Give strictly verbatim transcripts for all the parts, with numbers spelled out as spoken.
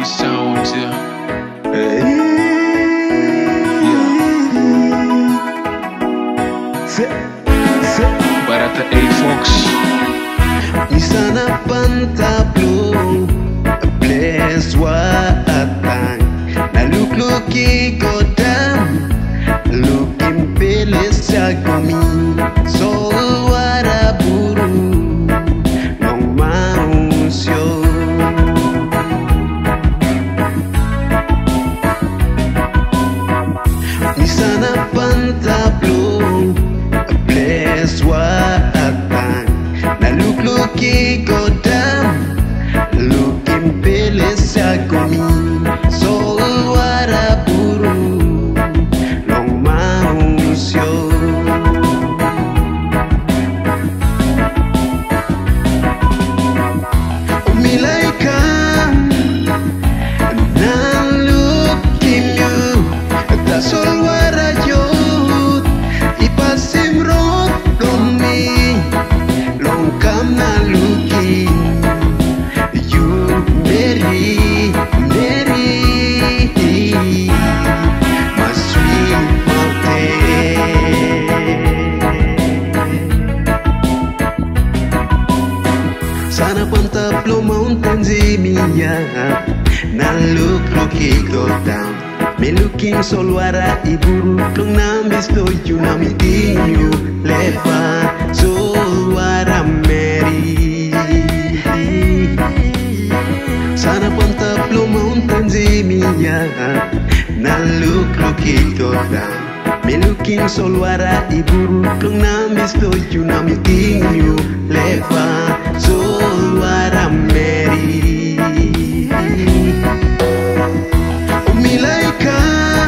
sounds, yeah. Hey. Yeah. Barata A Fox. Di sana pantablo, bless watang, nalukluki kodam, lukim pilis jagomi, sol wara buru, nong mausyo. Di sana pantablo, bless watang, nalukluki kodam, lukim pilis jagomi, sol wara buru, nong mausyo. Umilay ka nang lukim yu, tasol wara yut, ipasimrot lomi, longkam na luki, yu meri, meri, maswi mote. Sana pantablo mountain zimiya, nalukluki go down. Melukim solwara iburu klong nambis doju namitinyu lepa solwara meri. Sana pantablo mountain zimiya, nalukluki go down. Melukim solwara iburu klong nambis doju namitinyu lepa solwara meri. Umilay ka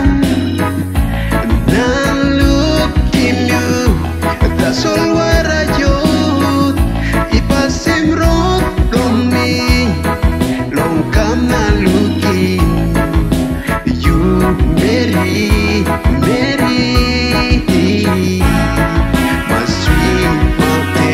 nang lukim yu, tasol wara yut, ipasimrot lomi, longkam na luki, yu meri, meri, maswi mote.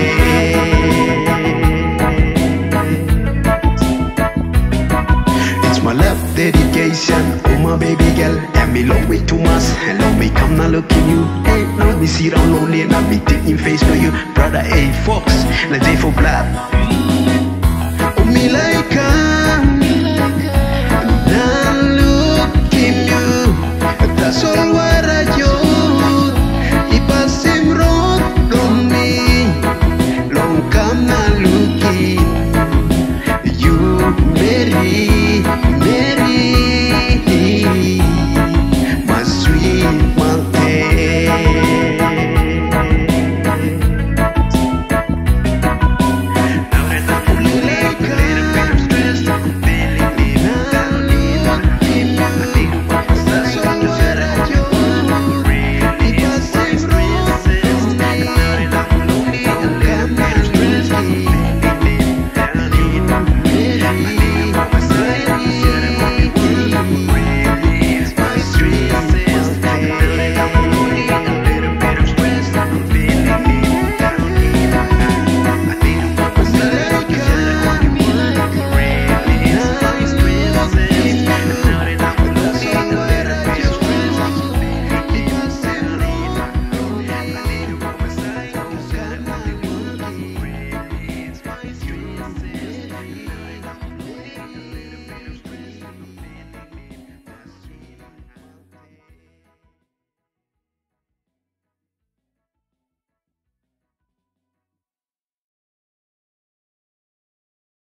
It's my love dedication, oh my baby girl, and me love way too much. And love me come now look at you. Hey, now me see down lonely and I be taking face to you, brother A Fox, let's say for black. Oh me like